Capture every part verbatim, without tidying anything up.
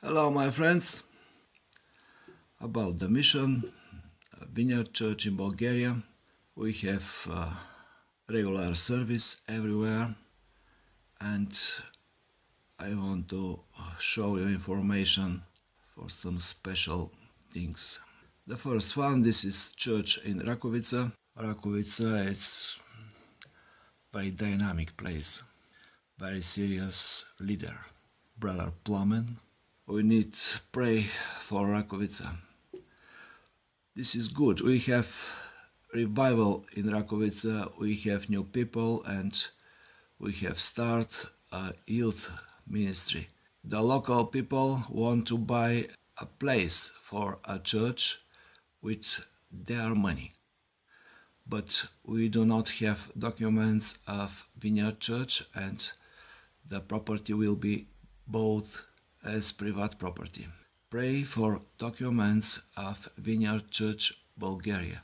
Hello my friends, about the mission Vineyard Church in Bulgaria. We have uh, regular service everywhere, and I want to show you information for some special things. The first one, this is church in Rakovica. Rakovica is very dynamic place, very serious leader, Brother Plamen. We need to pray for Rakovica. This is good. We have revival in Rakovica, we have new people, and we have start a youth ministry. The local people want to buy a place for a church with their money. But we do not have documents of Vineyard Church, and the property will be bought as private property. Pray for documents of Vineyard Church Bulgaria.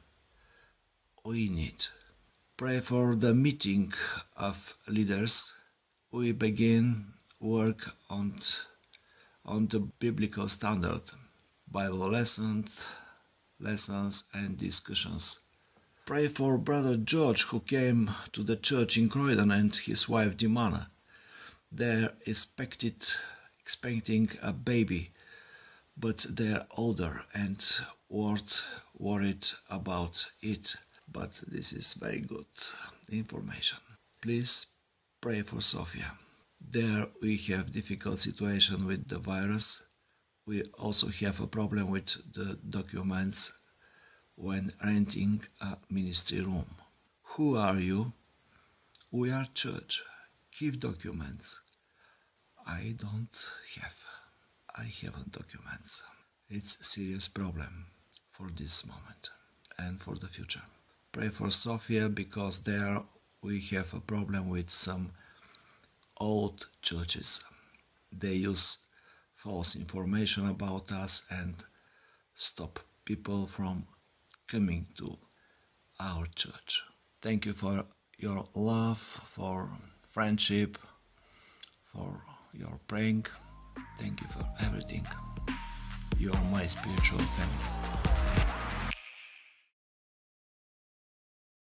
We need. Pray for the meeting of leaders. We begin work on, on the biblical standard, Bible lessons, lessons and discussions. Pray for Brother George, who came to the church in Croydon, and his wife Dimana. They're expected, expecting a baby, but they're older and weren't worried about it. But this is very good information. Please pray for Sofia. There we have difficult situation with the virus. We also have a problem with the documents when renting a ministry room. Who are you? We are church. Give documents. I don't have. I haven't documents. It's a serious problem for this moment and for the future. Pray for Sofia, because there we have a problem with some old churches. They use false information about us and stop people from coming to our church. Thank you for your love, for friendship, for your praying. Thank you for everything. You are my spiritual family.